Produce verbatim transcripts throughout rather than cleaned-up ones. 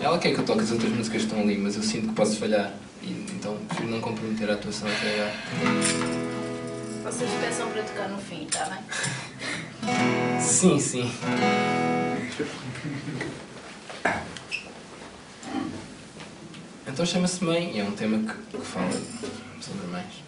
Ela quer que eu toque as outras músicas que estão ali, mas eu sinto que posso falhar. E, então prefiro não comprometer a atuação até lá. Vocês peçam para tocar no fim, está bem? Sim, sim. Então chama-se Mãe e é um tema que, que fala sobre mães.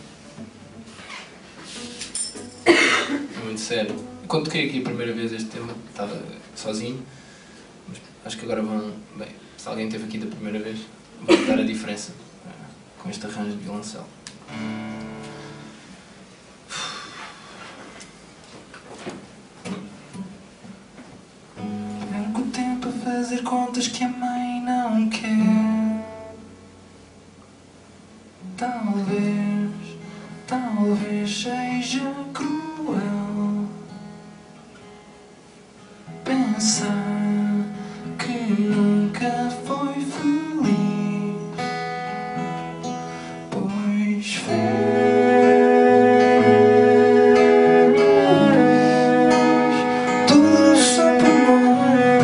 É muito sério. Quando toquei aqui a primeira vez este tema, estava sozinho, mas acho que agora vão... Bem, se alguém esteve aqui da primeira vez, vão notar a diferença uh, com este arranjo de violoncelo. Perco tempo a fazer contas que a mãe não quer. Talvez, talvez seja cruel pensar que nunca foi feliz, pois fez tudo só por nós.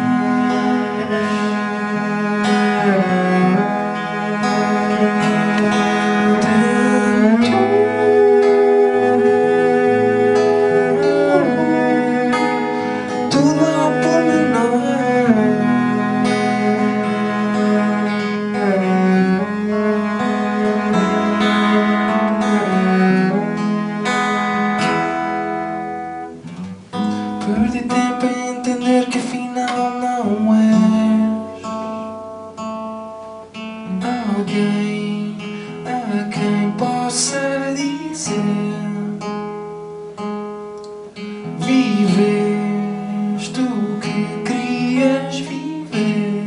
Perdi tempo em entender que afinal não és alguém a quem possa dizer viveste o que querias viver,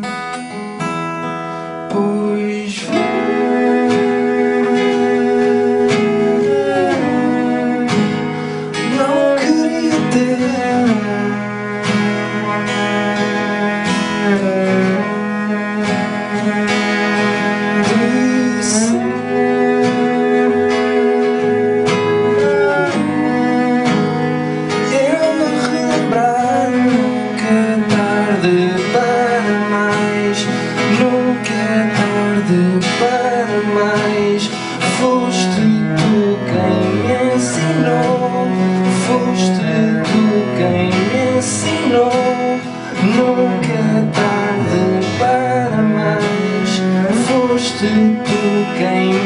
pois não queria ter. Foste tu quem me ensinou, foste tu quem me ensinou. Nunca é tarde para mais. Foste tu quem